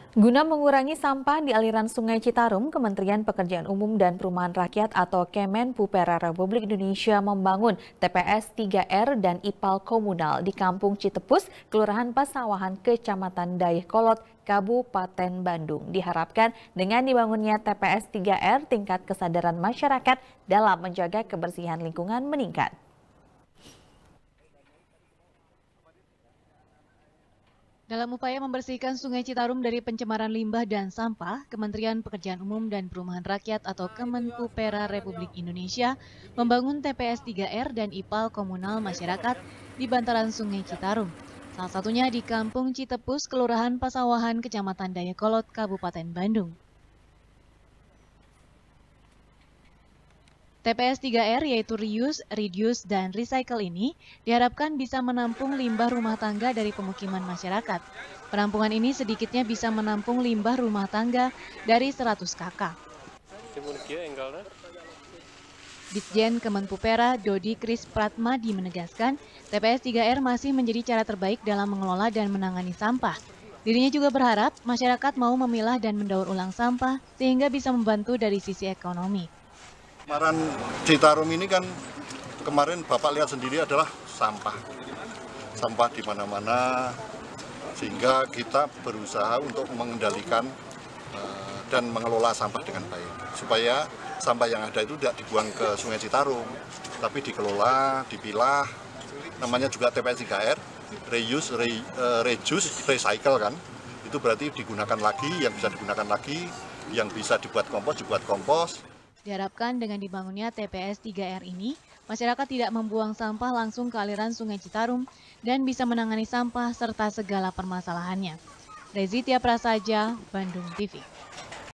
Guna mengurangi sampah di aliran Sungai Citarum, Kementerian Pekerjaan Umum dan Perumahan Rakyat atau Kemenpupera Republik Indonesia membangun TPS 3R dan IPAL komunal di Kampung Citepus, Kelurahan Pasawahan, Kecamatan Dayakolot, Kabupaten Bandung. Diharapkan dengan dibangunnya TPS 3R, tingkat kesadaran masyarakat dalam menjaga kebersihan lingkungan meningkat. Dalam upaya membersihkan Sungai Citarum dari pencemaran limbah dan sampah, Kementerian Pekerjaan Umum dan Perumahan Rakyat atau Kemenpupera Republik Indonesia membangun TPS 3R dan IPAL komunal masyarakat di bantaran Sungai Citarum. Salah satunya di Kampung Citepus, Kelurahan Pasawahan, Kecamatan Dayakolot, Kabupaten Bandung. TPS 3R yaitu Reuse, Reduce, dan Recycle ini diharapkan bisa menampung limbah rumah tangga dari pemukiman masyarakat. Penampungan ini sedikitnya bisa menampung limbah rumah tangga dari 100 kakak. Ditjen Kemenpupera Dodi Kris Pratmadi menegaskan, TPS 3R masih menjadi cara terbaik dalam mengelola dan menangani sampah. Dirinya juga berharap masyarakat mau memilah dan mendaur ulang sampah sehingga bisa membantu dari sisi ekonomi. Kemarin Citarum ini kan kemarin Bapak lihat sendiri adalah sampah di mana-mana, sehingga kita berusaha untuk mengendalikan dan mengelola sampah dengan baik supaya sampah yang ada itu tidak dibuang ke Sungai Citarum, tapi dikelola, dipilah. Namanya juga TPS 3R, reuse, reduce, recycle kan. Itu berarti digunakan lagi, yang bisa digunakan lagi, yang bisa dibuat kompos. Diharapkan dengan dibangunnya TPS 3R ini, masyarakat tidak membuang sampah langsung ke aliran Sungai Citarum dan bisa menangani sampah serta segala permasalahannya. Rezitia Prasaja, Bandung TV.